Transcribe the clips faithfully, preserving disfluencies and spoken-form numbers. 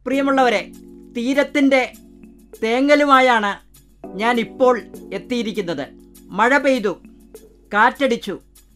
പ്രിയമുള്ളവരെ, തീരത്തിൻ്റെ തേങ്ങലുമായാണ് ഞാൻ ഇപ്പോൾ എത്തിയിരിക്കുന്നത്. മഴ പെയ്തു, കാറ്റടിച്ചു,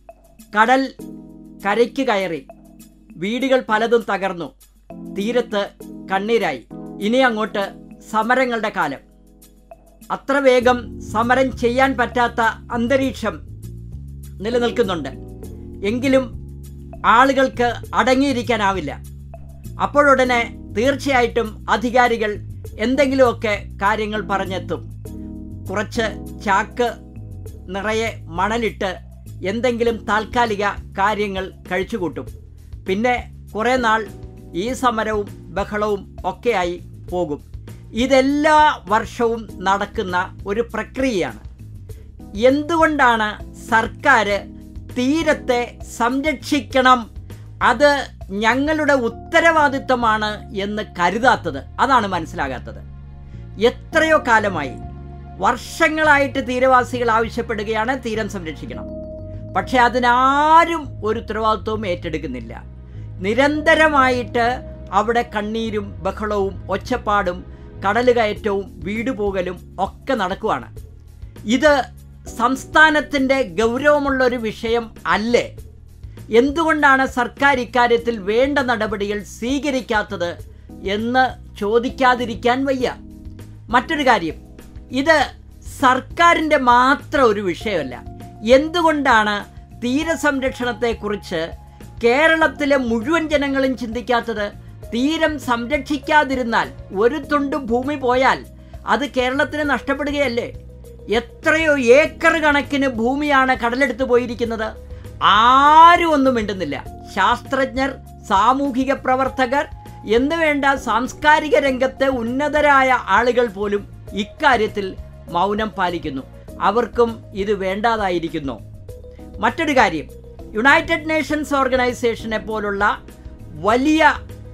കടൽ കരയ്ക്ക് കയറി, വീടുകൾ പലതും തകർന്നു, തീരത്ത് കണ്ണീരായി. ഇനി അങ്ങോട്ട് സമരങ്ങളുടെ കാലം. അത്ര വേഗം സമരം ചെയ്യാൻ പറ്റാത്ത അന്തരീക്ഷം നിലനിൽക്കുന്നുണ്ട്. എങ്കിലും ആളുകൾക്ക് അടങ്ങിയിരിക്കാനാവില്ല. അപ്പോഴുടനെ തീർച്ചയായിട്ടും അധികാരികൾ എന്തെങ്കിലുമൊക്കെ കാര്യങ്ങൾ പറഞ്ഞെത്തും. കുറച്ച് ചാക്ക് നിറയെ മണലിട്ട് എന്തെങ്കിലും താൽക്കാലിക കാര്യങ്ങൾ കഴിച്ചുകൂട്ടും. പിന്നെ കുറേ നാൾ ഈ സമരവും ബഹളവും ഒക്കെയായി പോകും. ഇതെല്ലാ വർഷവും നടക്കുന്ന ഒരു പ്രക്രിയയാണ്. എന്തുകൊണ്ടാണ് സർക്കാർ തീരത്തെ സംരക്ഷിക്കണം, അത് ഞങ്ങളുടെ ഉത്തരവാദിത്തമാണ് എന്ന് കരുതാത്തത്? അതാണ് മനസ്സിലാകാത്തത്. എത്രയോ കാലമായി, വർഷങ്ങളായിട്ട് തീരവാസികൾ ആവശ്യപ്പെടുകയാണ് തീരം സംരക്ഷിക്കണം. പക്ഷെ അതിനാരും ഒരു ഉത്തരവാദിത്വവും ഏറ്റെടുക്കുന്നില്ല. നിരന്തരമായിട്ട് അവിടെ കണ്ണീരും ബഹളവും ഒച്ചപ്പാടും കടലുകയറ്റവും വീടുപോകലും ഒക്കെ നടക്കുവാണ്. ഇത് സംസ്ഥാനത്തിൻ്റെ ഗൗരവമുള്ളൊരു വിഷയം അല്ലേ? എന്തുകൊണ്ടാണ് സർക്കാർ ഇക്കാര്യത്തിൽ വേണ്ട നടപടികൾ സ്വീകരിക്കാത്തത് എന്ന് ചോദിക്കാതിരിക്കാൻ വയ്യ. മറ്റൊരു കാര്യം, ഇത് സർക്കാരിൻ്റെ മാത്രം ഒരു വിഷയമല്ല. എന്തുകൊണ്ടാണ് തീരസംരക്ഷണത്തെക്കുറിച്ച് കേരളത്തിലെ മുഴുവൻ ജനങ്ങളും ചിന്തിക്കാത്തത്? തീരം സംരക്ഷിക്കാതിരുന്നാൽ, ഒരു തുണ്ട് ഭൂമി പോയാൽ അത് കേരളത്തിന് നഷ്ടപ്പെടുകയല്ലേ? എത്രയോ ഏക്കർ കണക്കിന് ഭൂമിയാണ് കടലെടുത്ത് പോയിരിക്കുന്നത്. ആരും ഒന്നും മിണ്ടുന്നില്ല. ശാസ്ത്രജ്ഞർ, സാമൂഹിക പ്രവർത്തകർ എന്ന് വേണ്ട സാംസ്കാരിക രംഗത്തെ ഉന്നതരായ ആളുകൾ പോലും ഇക്കാര്യത്തിൽ മൗനം പാലിക്കുന്നു. അവർക്കും ഇത് വേണ്ടാതായിരിക്കുന്നു. മറ്റൊരു കാര്യം, യുണൈറ്റഡ് നേഷൻസ് ഓർഗനൈസേഷനെ പോലുള്ള വലിയ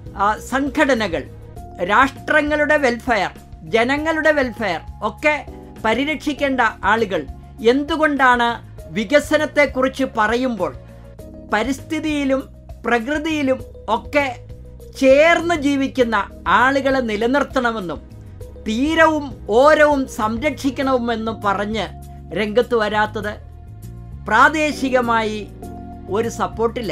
സംഘടനകൾ രാഷ്ട്രങ്ങളുടെ വെൽഫെയർ, ജനങ്ങളുടെ വെൽഫെയർ ഒക്കെ പരിരക്ഷിക്കേണ്ട ആളുകൾ എന്തുകൊണ്ടാണ് വികസനത്തെക്കുറിച്ച് പറയുമ്പോൾ പരിസ്ഥിതിയിലും പ്രകൃതിയിലും ഒക്കെ ചേർന്ന് ജീവിക്കുന്ന ആളുകളെ നിലനിർത്തണമെന്നും തീരവും ഓരവും സംരക്ഷിക്കണമെന്നും പറഞ്ഞ് രംഗത്ത് വരാത്തത്? പ്രാദേശികമായി ഒരു സപ്പോർട്ടില്ല.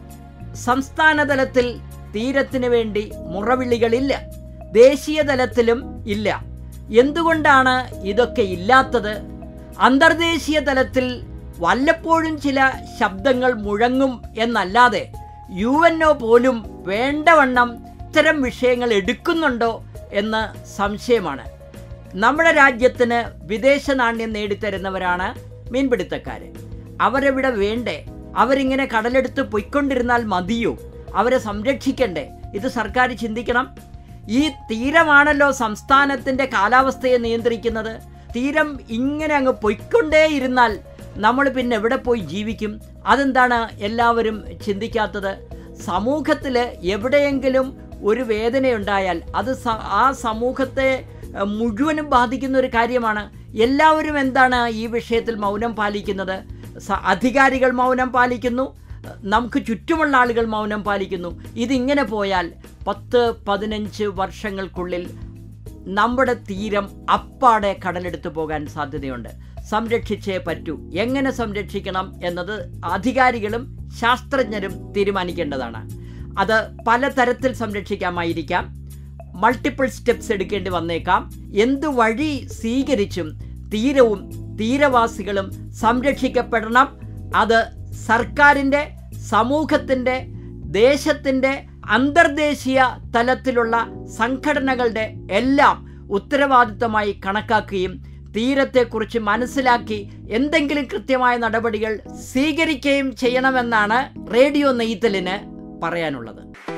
സംസ്ഥാന തലത്തിൽ തീരത്തിന് വേണ്ടി മുറവിളികളില്ല, ദേശീയ തലത്തിലും ഇല്ല. എന്തുകൊണ്ടാണ് ഇതൊക്കെ ഇല്ലാത്തത്? അന്തർദേശീയ തലത്തിൽ വല്ലപ്പോഴും ചില ശബ്ദങ്ങൾ മുഴങ്ങും എന്നല്ലാതെ യു എൻ ഒ പോലും വേണ്ടവണ്ണം ഇത്തരം വിഷയങ്ങൾ എടുക്കുന്നുണ്ടോ എന്ന് സംശയമാണ്. നമ്മുടെ രാജ്യത്തിന് വിദേശ നാണ്യം നേടിത്തരുന്നവരാണ് മീൻപിടുത്തക്കാർ. അവരെവിടെ വേണ്ടേ? അവരിങ്ങനെ കടലെടുത്ത് പൊയ്ക്കൊണ്ടിരുന്നാൽ മതിയോ? അവരെ സംരക്ഷിക്കണ്ടേ? ഇത് സർക്കാർ ചിന്തിക്കണം. ഈ തീരമാണല്ലോ സംസ്ഥാനത്തിൻ്റെ കാലാവസ്ഥയെ നിയന്ത്രിക്കുന്നത്. തീരം ഇങ്ങനെ അങ്ങ് പൊയ്ക്കൊണ്ടേയിരുന്നാൽ നമ്മൾ പിന്നെ എവിടെ പോയി ജീവിക്കും? അതെന്താണ് എല്ലാവരും ചിന്തിക്കാത്തത്? സമൂഹത്തിൽ എവിടെയെങ്കിലും ഒരു വേദനയുണ്ടായാൽ അത് ആ സമൂഹത്തെ മുഴുവനും ബാധിക്കുന്ന ഒരു കാര്യമാണ്. എല്ലാവരും എന്താണ് ഈ വിഷയത്തിൽ മൗനം പാലിക്കുന്നത്? അധികാരികൾ മൗനം പാലിക്കുന്നു, നമുക്ക് ചുറ്റുമുള്ള ആളുകൾ മൗനം പാലിക്കുന്നു. ഇതിങ്ങനെ പോയാൽ പത്ത് പതിനഞ്ച് വർഷങ്ങൾക്കുള്ളിൽ നമ്മുടെ തീരം അപ്പാടെ കടലെടുത്ത് പോകാൻ സാധ്യതയുണ്ട്. സംരക്ഷിച്ചേ പറ്റൂ. എങ്ങനെ സംരക്ഷിക്കണം എന്നത് അധികാരികളും ശാസ്ത്രജ്ഞരും തീരുമാനിക്കേണ്ടതാണ്. അത് പലതരത്തിൽ സംരക്ഷിക്കാമായിരിക്കാം, മൾട്ടിപ്പിൾ സ്റ്റെപ്സ് എടുക്കേണ്ടി വന്നേക്കാം. എന്തു വഴി സ്വീകരിച്ചും തീരവും തീരവാസികളും സംരക്ഷിക്കപ്പെടണം. അത് സർക്കാരിൻ്റെ, സമൂഹത്തിൻ്റെ, ദേശത്തിൻ്റെ, അന്തർദേശീയ തലത്തിലുള്ള സംഘടനകളുടെ എല്ലാം ഉത്തരവാദിത്തമായി കണക്കാക്കുകയും തീരത്തെക്കുറിച്ച് മനസ്സിലാക്കി എന്തെങ്കിലും കൃത്യമായ നടപടികൾ സ്വീകരിക്കുകയും ചെയ്യണമെന്നാണ് റേഡിയോ നെയ്തലിന് പറയാനുള്ളത്.